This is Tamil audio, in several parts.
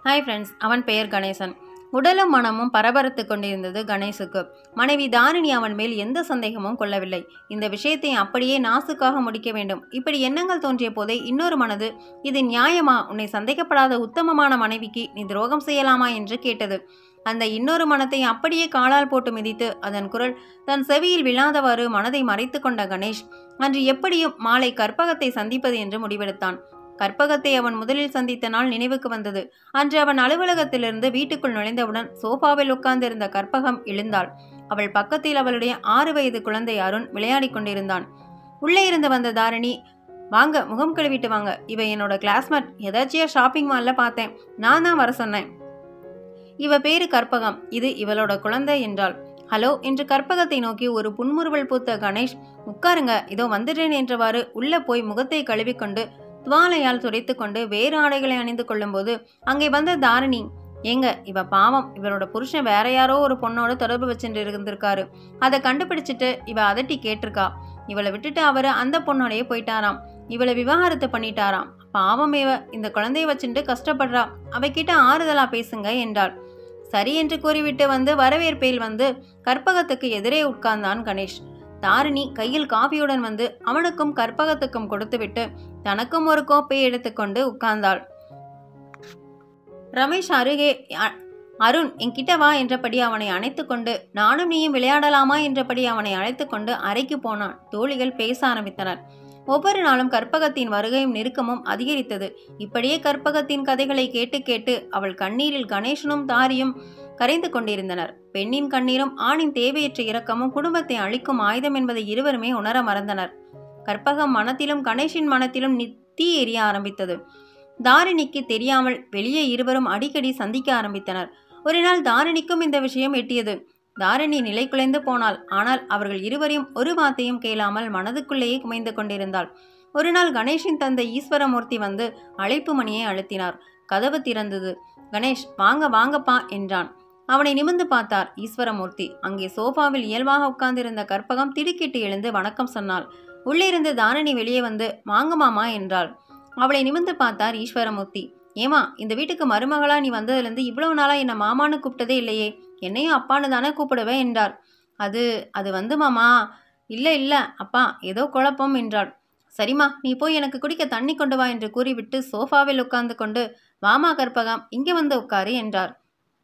ஹாய் ஃப்ரெண்ட்ஸ், அவன் பெயர் கணேசன். உடலும் மனமும் பரபரத்து கொண்டிருந்தது கணேசுக்கு. மனைவி தாரிணி அவன் மேல் எந்த சந்தேகமும் கொள்ளவில்லை. இந்த விஷயத்தை அப்படியே நாசுக்காக முடிக்க வேண்டும். இப்படி எண்ணங்கள் தோன்றிய போதே இன்னொரு மனது, இது நியாயமா? உன்னை சந்தேகப்படாத உத்தமமான மனைவிக்கு நீ துரோகம் செய்யலாமா என்று கேட்டது. அந்த இன்னொரு மனத்தை அப்படியே காலால் போட்டு மிதித்து அதன் குரல் தன் செவியில் விழாதவாறு மனதை மறைத்து கொண்ட கணேஷ் அன்று எப்படியும் மாலை கற்பகத்தை சந்திப்பது என்று முடிவெடுத்தான். கற்பகத்தை அவன் முதலில் சந்தித்த நாள் நினைவுக்கு வந்தது. அன்று அவன் அலுவலகத்திலிருந்து வீட்டுக்குள் நுழைந்தவுடன் சோஃபாவில் உட்கார்ந்திருந்த கற்பகம் எழுந்தாள். அவள் பக்கத்தில் அவளுடைய 6 வயது குழந்தை அருண் விளையாடி கொண்டிருந்தான். உள்ளே இருந்து வந்த தாரிணி, வாங்க, முகம் கழுவிட்டு வாங்க, இவ என்னோட கிளாஸ்மேட், எதாச்சியா ஷாப்பிங் மால்ல பார்த்தேன், நான் தான் வர சொன்னேன். இவ பேரு கற்பகம், இது இவளோட குழந்தை என்றாள். ஹலோ என்று கற்பகத்தை நோக்கி ஒரு புன்முறுவல் பூத்த கணேஷ், உட்காருங்க, இதோ வந்துட்டேன் என்றவாறு உள்ள போய் முகத்தை கழுவிக்கொண்டு துவாலையால் துடைத்து கொண்டு வேறு ஆடைகளை அணிந்து கொள்ளும் போது அங்கே வந்த தாரிணி, ஏங்க, இவ பாவம், இவரோட புருஷன் வேற யாரோ ஒரு பொண்ணோட தொடர்பு வச்சுட்டு இருந்திருக்காரு, அதை கண்டுபிடிச்சிட்டு இவ அதட்டி கேட்டிருக்கா, இவளை விட்டுட்டு அவரு அந்த பொண்ணோடையே போயிட்டாராம், இவளை விவாகரத்து பண்ணிட்டாராம், பாவம், இவ இந்த குழந்தைய வச்சுட்டு கஷ்டப்படுறா, அவகிட்ட ஆறுதலா பேசுங்க என்றாள். சரி என்று கூறிவிட்டு வந்து வரவேற்பில் வந்து கற்பகத்துக்கு எதிரே உட்கார்ந்தான் கணேஷ். தாரிணி கையில் காபியுடன் வந்து அவனுக்கும் கற்பகத்துக்கும் கொடுத்துவிட்டு தனக்கும் ஒரு கோப்பையை எடுத்துக்கொண்டு உட்கார்ந்தாள். ரமேஷ் அருகே, அருண் என்கிட்ட வா என்றபடி அவனை அணைத்து கொண்டு, நானும் நீயும் விளையாடலாமா என்றபடி அவனை அழைத்து கொண்டு அறைக்கு போனான். தோழிகள் பேச ஆரம்பித்தனர். ஒவ்வொரு நாளும் கற்பகத்தின் வருகையும் நெருக்கமும் அதிகரித்தது. இப்படியே கற்பகத்தின் கதைகளை கேட்டு கேட்டு அவள் கண்ணீரில் கணேசனும் தாரியும் கரைந்து கொண்டிருந்தனர். பெண்ணின் கண்ணீரும் ஆணின் தேவையற்ற இரக்கமும் குடும்பத்தை அழிக்கும் ஆயுதம் என்பதை இருவருமே உணர மறந்தனர். கற்பகம் மனத்திலும் கணேஷின் மனத்திலும் தீ எரிய ஆரம்பித்தது. தாரிணிக்கு தெரியாமல் வெளியே இருவரும் அடிக்கடி சந்திக்க ஆரம்பித்தனர். ஒரு நாள் தாரிணிக்கும் இந்த விஷயம் எட்டியது. தாரிணி நிலை குலைந்து போனாள். ஆனால் அவர்கள் இருவரையும் ஒரு வார்த்தையும் கேளாமல் மனதுக்குள்ளேயே குமைந்து கொண்டிருந்தாள். ஒரு நாள் கணேஷின் தந்தை ஈஸ்வரமூர்த்தி வந்து அழைப்பு மணியை அழுத்தினார். கதவு திறந்தது. கணேஷ், வாங்க வாங்கப்பா என்றான். அவனை நிமிர்ந்து பார்த்தார் ஈஸ்வரமூர்த்தி. அங்கே சோஃபாவில் இயல்பாக உட்கார்ந்திருந்த கற்பகம் திடுக்கிட்டு எழுந்து வணக்கம் சொன்னாள். உள்ளிருந்து தாரிணி வெளியே வந்து வாங்க மாமா என்றாள். அவளை நிமிர்ந்து பார்த்தார் ஈஸ்வரமூர்த்தி. ஏமா, இந்த வீட்டுக்கு மருமகளா நீ வந்ததுலேருந்து இவ்வளவு நாளா என்ன மாமான்னு கூப்பிட்டதே இல்லையே, என்னையும் அப்பான்னு தானே கூப்பிடுவேன் என்றார். அது வந்து மாமா, இல்லை அப்பா, ஏதோ குழப்பம் என்றாள். சரிம்மா, நீ போய் எனக்கு குடிக்க தண்ணி கொண்டு வா என்று கூறிவிட்டு சோஃபாவில் உட்கார்ந்து கொண்டு, வாமா கற்பகம், இங்கே வந்து உட்காரு என்றார்.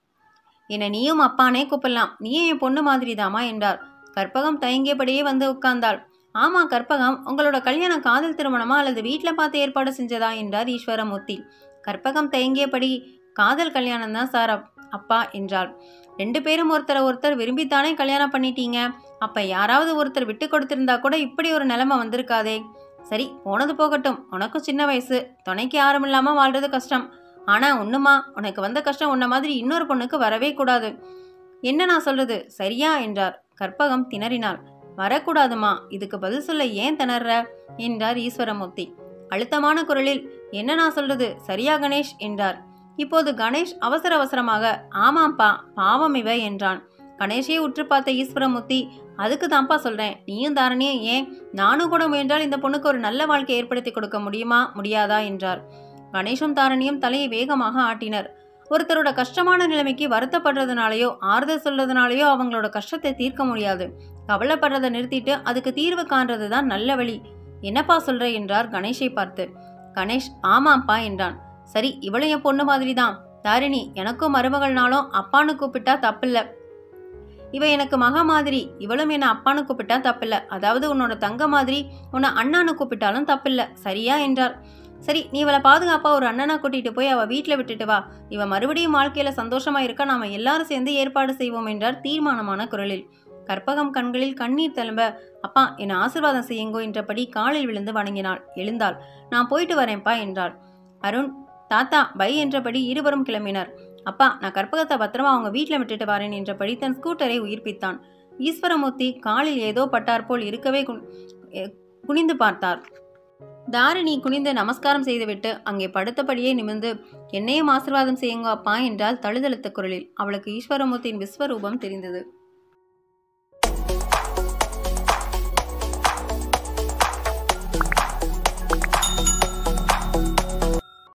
என்னை நீயும் அப்பானே கூப்பிடலாம், நீயும் என் பொண்ணு மாதிரி தாமா என்றார். கற்பகம் தயங்கியபடியே வந்து உட்கார்ந்தாள். ஆமா கற்பகம், உங்களோட கல்யாணம் காதல் திருமணமா அல்லது வீட்டில் பார்த்து ஏற்பாடு செஞ்சதா என்றார் ஈஸ்வரமூர்த்தி. கற்பகம் தயங்கியபடி, காதல் கல்யாணம் தான் சார் அப்பா என்றாள். 2 பேரும் ஒருத்தர் விரும்பித்தானே கல்யாணம் பண்ணிட்டீங்க, அப்ப யாராவது ஒருத்தர் விட்டு கொடுத்திருந்தா கூட இப்படி ஒரு நிலைமை வந்திருக்காதே. சரி, போனது போகட்டும், உனக்கும் சின்ன வயசு, துணைக்கு யாரும் இல்லாம வாழ்றது கஷ்டம். ஆனா ஒண்ணுமா, உனக்கு வந்த கஷ்டம் உன்ன மாதிரி இன்னொரு பொண்ணுக்கு வரவே கூடாது. என்ன நான் சொல்றது சரியா என்றார். கற்பகம் திணறினாள். வரக்கூடாதுமா, இதுக்கு பதில் சொல்ல ஏன் திணற என்றார் ஈஸ்வரமூர்த்தி அழுத்தமான குரலில். என்ன நான் சொல்றது சரியா கணேஷ் என்றார். இப்போது கணேஷ் அவசர அவசரமாக, ஆமாப்பா, பாவம் இவ என்றான். கணேஷையே உற்று பார்த்த ஈஸ்வரமூர்த்தி, அதுக்கு தான்ப்பா சொல்றேன், நீயும் தாரணியும் ஏன் நானும் கூட முயன்றால் இந்த பொண்ணுக்கு ஒரு நல்ல வாழ்க்கை ஏற்படுத்தி கொடுக்க முடியுமா முடியாதா என்றார். கணேஷும் தாரணியும் தலையை வேகமாக ஆட்டினர். ஒருத்தரோட கஷ்டமான நிலைமைக்கு வருத்தப்படுறதுனாலையோ ஆறுதல் சொல்றதுனாலையோ அவங்களோட கஷ்டத்தை தீர்க்க முடியாது. கவலைப்படுறதை நிறுத்திட்டு அதுக்கு தீர்வு காண்றது தான் நல்ல வழி. என்னப்பா சொல்ற என்றார் கணேஷை பார்த்து. கணேஷ் ஆமாப்பா என்றான். சரி, இவளும் என் பொண்ணு மாதிரி தான். தாரிணி, எனக்கும் மருமகள்னாலும் அப்பான்னு கூப்பிட்டா தப்பில்ல. இவ எனக்கு மகா மாதிரி, இவளும் என்ன அப்பான்னு கூப்பிட்டா தப்பில்ல. அதாவது உன்னோட தங்க மாதிரி உன்னை அண்ணான்னு கூப்பிட்டாலும் தப்பில்ல, சரியா என்றார். சரி, நீ இவளை பாதுகாப்பா ஒரு அண்ணனா கூட்டிட்டு போய் அவ வீட்டில் விட்டுட்டு வா. இவ மறுபடியும் வாழ்க்கையில சந்தோஷமா இருக்க நாம எல்லாரும் சேர்ந்து ஏற்பாடு செய்வோம் என்றார் தீர்மானமான குரலில். கற்பகம் கண்களில் கண்ணீர் தழும்ப, அப்பா, என்னை ஆசீர்வாதம் செய்யுங்கோ என்றபடி காலில் விழுந்து வணங்கினாள். எழுந்தாள். நான் போயிட்டு வரேன்ப்பா என்றாள். அருண், தாத்தா, பை என்றபடி இருவரும் கிளம்பினர். அப்பா, நான் கற்பகத்தை பத்திரமா அவங்க வீட்டில் விட்டுட்டு வரேன் என்றபடி தன் ஸ்கூட்டரை உயிர்ப்பித்தான். ஈஸ்வரமூர்த்தி காலில் ஏதோ பட்டார் போல் இருக்கவே குனிந்து பார்த்தார். தாரிணி குனிந்து நமஸ்காரம் செய்துவிட்டு அங்கே படுத்தபடியே நிமிர்ந்து, என்னையும் ஆசீர்வாதம் செய்யுங்க அப்பா என்றால் தழுதழுத்த குரலில். அவளுக்கு ஈஸ்வரமூர்த்தியின் விஸ்வரூபம் தெரிந்தது.